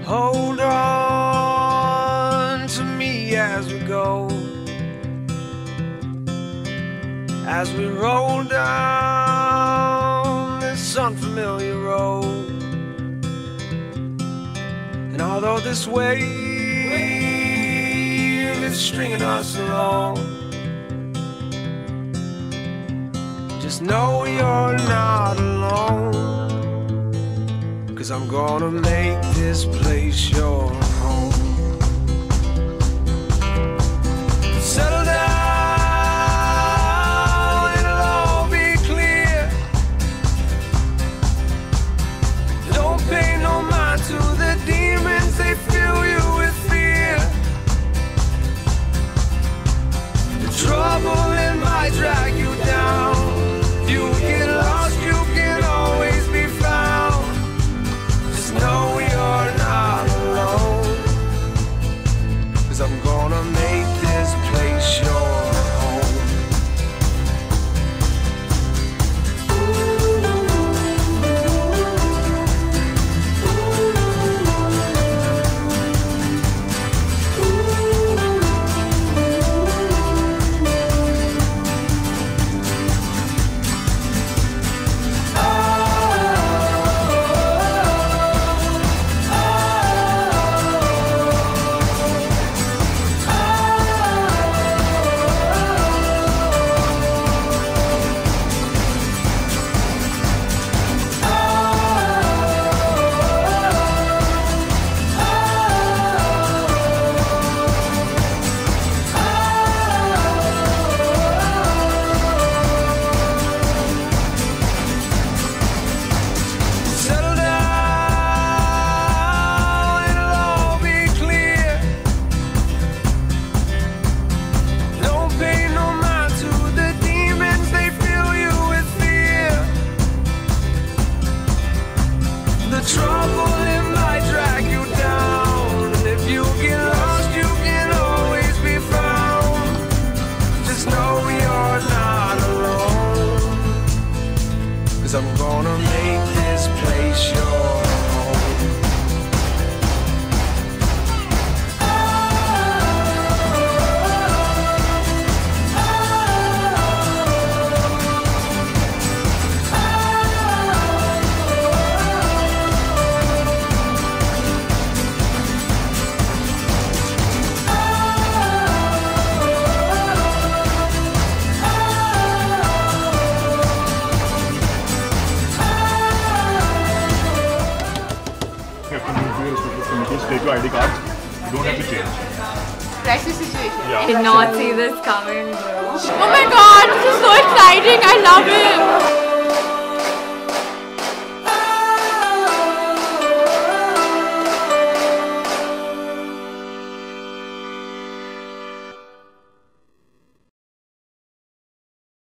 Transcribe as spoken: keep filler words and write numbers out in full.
Hold on to me as we go, as we roll down this unfamiliar road. And although this wave is stringing us along, just know you're not alone, 'cause I'm gonna make this place your home. Settle down, it'll all be clear. Don't pay no mind to the demons, they fill you with fear. The trouble, it might drag you down. You get lost, you can always be found. Just know you're not alone, 'cause I'm gonna make this place your home. I'm gonna make this place your home. Take your I D card. You don't have to change. Crisis situation. Yeah. Did not see this coming, bro. Oh my god, this is so exciting. I love it.